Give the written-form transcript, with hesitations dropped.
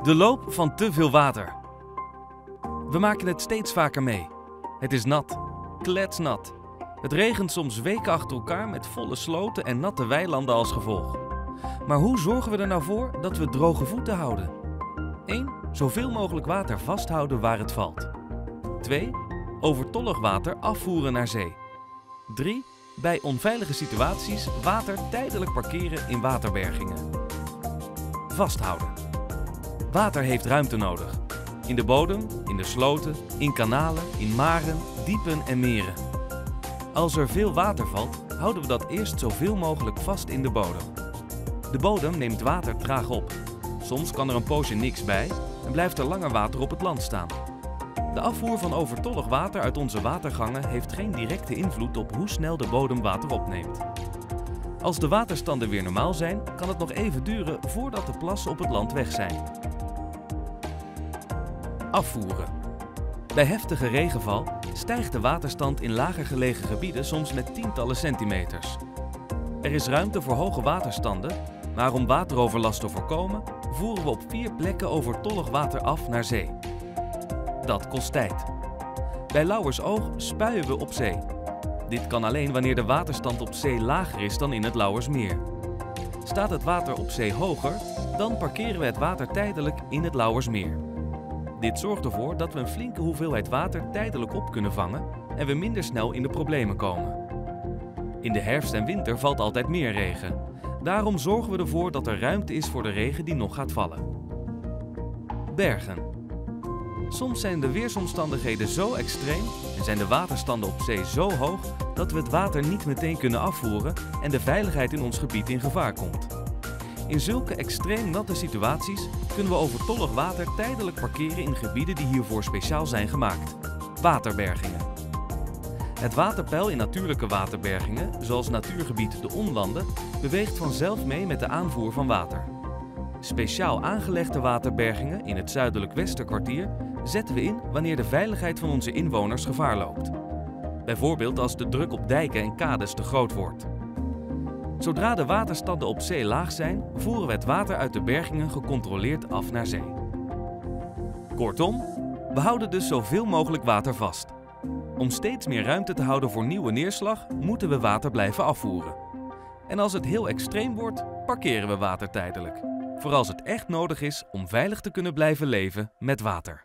De loop van te veel water. We maken het steeds vaker mee. Het is nat, kletsnat. Het regent soms weken achter elkaar met volle sloten en natte weilanden als gevolg. Maar hoe zorgen we er nou voor dat we droge voeten houden? 1. Zoveel mogelijk water vasthouden waar het valt. 2. Overtollig water afvoeren naar zee. 3. Bij onveilige situaties water tijdelijk parkeren in waterbergingen. Vasthouden. Water heeft ruimte nodig. In de bodem, in de sloten, in kanalen, in maren, diepen en meren. Als er veel water valt, houden we dat eerst zoveel mogelijk vast in de bodem. De bodem neemt water traag op. Soms kan er een poosje niks bij en blijft er langer water op het land staan. De afvoer van overtollig water uit onze watergangen heeft geen directe invloed op hoe snel de bodem water opneemt. Als de waterstanden weer normaal zijn, kan het nog even duren voordat de plassen op het land weg zijn. Afvoeren. Bij heftige regenval stijgt de waterstand in lager gelegen gebieden soms met tientallen centimeters. Er is ruimte voor hoge waterstanden, maar om wateroverlast te voorkomen, voeren we op 4 plekken overtollig water af naar zee. Dat kost tijd. Bij Lauwersoog spuien we op zee. Dit kan alleen wanneer de waterstand op zee lager is dan in het Lauwersmeer. Staat het water op zee hoger, dan parkeren we het water tijdelijk in het Lauwersmeer. Dit zorgt ervoor dat we een flinke hoeveelheid water tijdelijk op kunnen vangen en we minder snel in de problemen komen. In de herfst en winter valt altijd meer regen. Daarom zorgen we ervoor dat er ruimte is voor de regen die nog gaat vallen. Bergen. Soms zijn de weersomstandigheden zo extreem en zijn de waterstanden op zee zo hoog dat we het water niet meteen kunnen afvoeren en de veiligheid in ons gebied in gevaar komt. In zulke extreem natte situaties kunnen we overtollig water tijdelijk parkeren in gebieden die hiervoor speciaal zijn gemaakt. Waterbergingen. Het waterpeil in natuurlijke waterbergingen, zoals natuurgebied de Onlanden, beweegt vanzelf mee met de aanvoer van water. Speciaal aangelegde waterbergingen in het zuidelijk Westerkwartier zetten we in wanneer de veiligheid van onze inwoners gevaar loopt. Bijvoorbeeld als de druk op dijken en kades te groot wordt. Zodra de waterstanden op zee laag zijn, voeren we het water uit de bergingen gecontroleerd af naar zee. Kortom, we houden dus zoveel mogelijk water vast. Om steeds meer ruimte te houden voor nieuwe neerslag, moeten we water blijven afvoeren. En als het heel extreem wordt, parkeren we water tijdelijk. Voor als het echt nodig is om veilig te kunnen blijven leven met water.